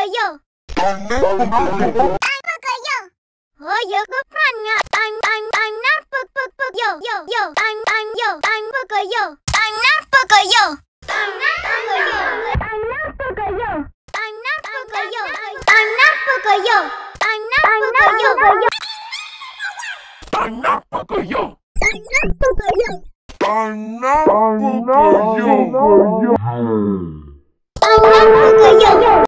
Pocoyo. I'm Pocoyo. Oh, you're good fun. I'm not Pocoyo. I'm Pocoyo. I'm not Pocoyo. I'm not Pocoyo. I'm not Pocoyo. I'm not Pocoyo. I'm not Pocoyo. I'm not Pocoyo. I'm not Pocoyo. I'm not Pocoyo. I'm not Pocoyo. I'm not Pocoyo.